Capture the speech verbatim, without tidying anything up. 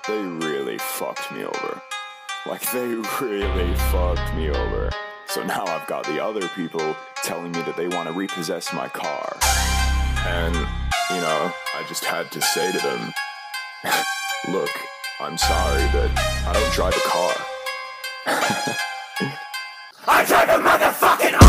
they really fucked me over. Like, they really fucked me over. So now I've got the other people telling me that they want to repossess my car. And, you know, I just had to say to them, look, I'm sorry, but I don't drive a car. I drive a motherfucking